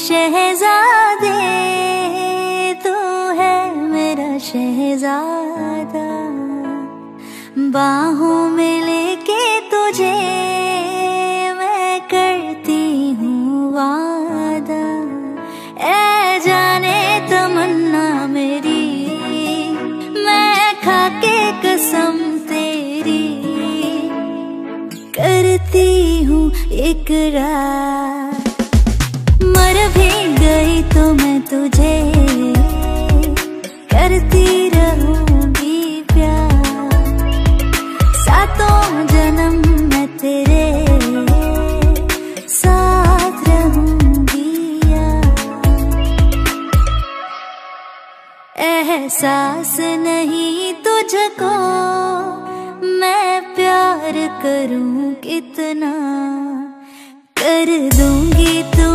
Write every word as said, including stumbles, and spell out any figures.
शहजादे, तू है मेरा शहजादा। बाहों में लेके तुझे मैं करती हूँ वादा। ऐ जाने तमन्ना मेरी, मैं खाके कसम तेरी करती हूँ इकरार। मर भी गई तो मैं तुझे करती रहूंगी प्यार। सातों जन्म मैं तेरे साथ रहूंगी यार। एहसास नहीं तुझको मैं प्यार करूं कितना, कर दूंगी तू